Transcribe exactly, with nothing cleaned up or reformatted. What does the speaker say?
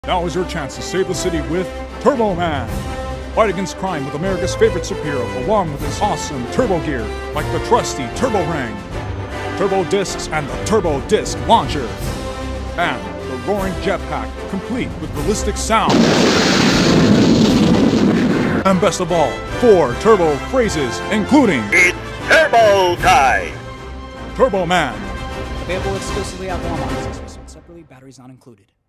Now is your chance to save the city with Turbo Man. Fight against crime with America's favorite superhero, along with his awesome turbo gear, like the trusty Turbo Ring, Turbo Discs, and the Turbo Disc Launcher, and the Roaring Jetpack, complete with ballistic sound. And best of all, four turbo phrases, including It's Turbo Time! Turbo Man. Available exclusively at Walmart. Sold separately, batteries not included.